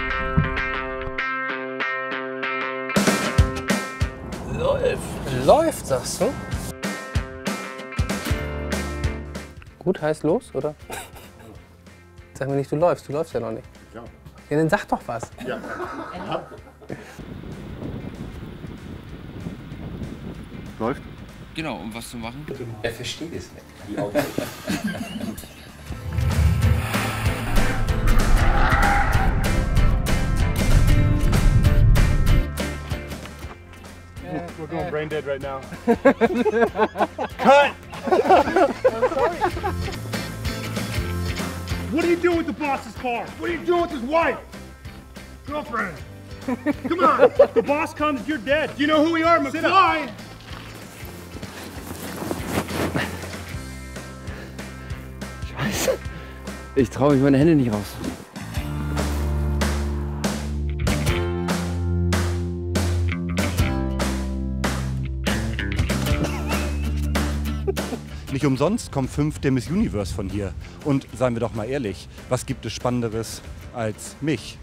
Läuft. Läuft, sagst du? Gut heißt los, oder? Sag mir nicht, du läufst ja noch nicht. Ja. Ja, dann sag doch was. Ja. Läuft? Genau, um was zu machen? Er versteht es nicht. Die Augen. We're going brain dead right now. Cut! What are you doing with the boss's car? What are you doing with his wife? Girlfriend. Come on. The boss comes, you're dead. Do you know who we are, McFly? Scheiße. Ich traue mich meine Hände nicht raus. Nicht umsonst kommt 5 der Miss Universe von hier. Und seien wir doch mal ehrlich, was gibt es Spannenderes als mich?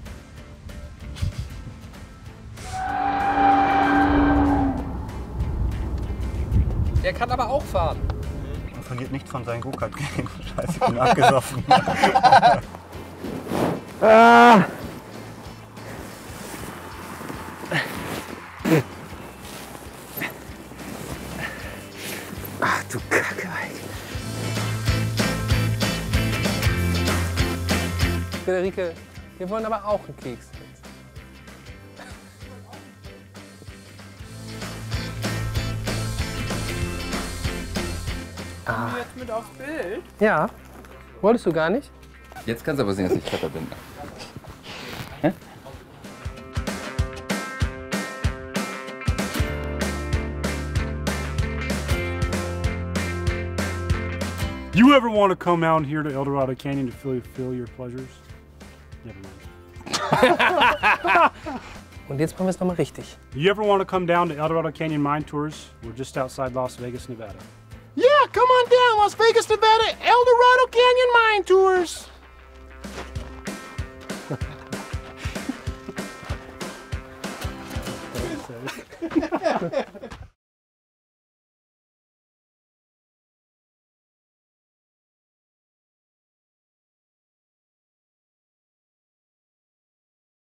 Der kann aber auch fahren. Er verliert nicht von seinen Go-Kart-Game. Scheiße, ich bin abgesoffen. Ach du Kacke, Alter. Friederike, wir wollen aber auch einen Keks. Kommen wir jetzt mit aufs Bild? Ja. Wolltest du gar nicht? Jetzt kannst du aber sehen, dass ich Treffer bin. Hä? You ever want to come out here to El Dorado Canyon to feel your pleasures? Never mind. Und jetzt machen wir es nochmal richtig. You ever want to come down to El Dorado Canyon Mine Tours? We're just outside Las Vegas, Nevada. Yeah, come on down, Las Vegas, Nevada, El Dorado Canyon Mine Tours.